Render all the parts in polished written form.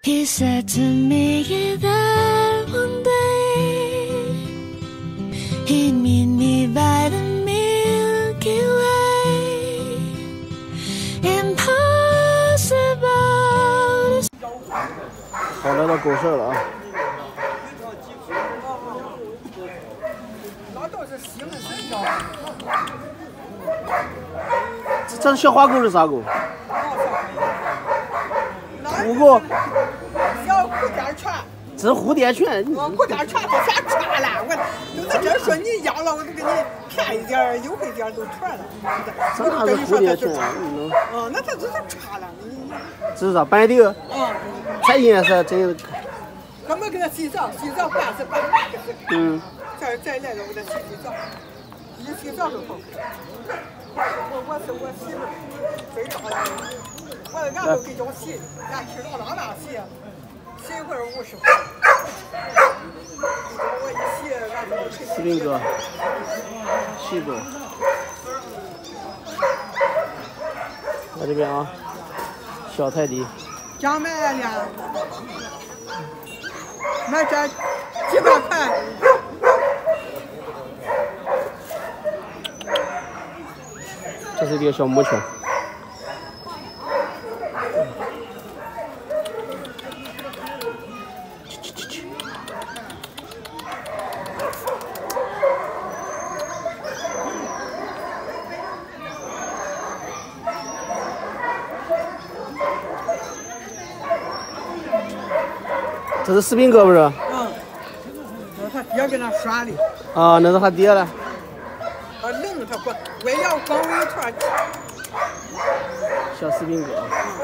He said to me that one day he'd meet me by the Milky Way. Impossible. 好，来到狗舍了啊。这小花狗是啥狗？土狗。 小蝴蝶犬。 这是蝴蝶犬。 蝴蝶犬都全串了，我都在这说你养了，我都给你便宜点、优惠点都串了。 这哪是蝴蝶犬？ 那它都是串了。 这是啥？白的。这颜色真。 咱们给它洗澡，洗澡半是半。再来了，我给它洗澡，一洗澡就好看。我媳妇最大的，俺都给叫洗，俺去老大那洗，洗一会儿50块。我一洗，俺就去。 士兵哥，细狗。在这边啊，小泰迪。 刚买了，买这几百块。 这是一个小母犬。这是士兵哥不是？ 那他爹给他拴的。 啊，那是他爹了。 他冷，他光为了光围团。 小士兵哥。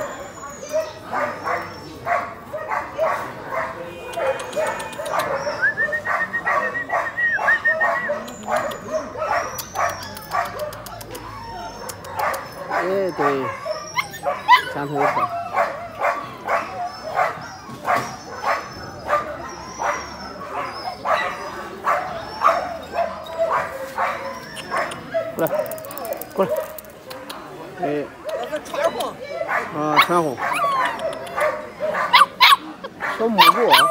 哎，对，三头犬。过来，过来，哎， 那是穿红。 啊，穿红，小母狗啊。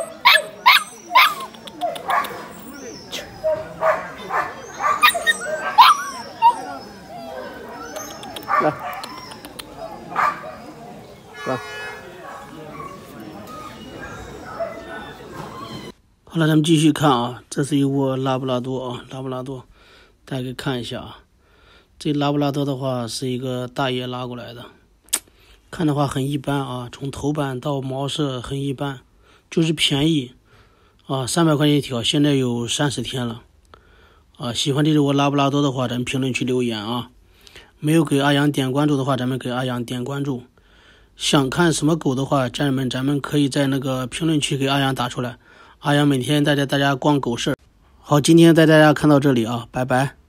来，来。好了，咱们继续看啊，这是一窝拉布拉多啊，拉布拉多，大家可以看一下啊。这拉布拉多的话是一个大爷拉过来的，看的话很一般啊，从头版到毛色很一般，就是便宜啊，300块钱一条，现在有30天了啊。喜欢这只窝拉布拉多的话，咱们评论区留言啊。没有给阿阳点关注的话，咱们给阿阳点关注。想看什么狗的话，家人们咱们可以在那个评论区给阿阳打出来，阿阳每天带着大家逛狗市。好，今天带大家看到这里啊，拜拜。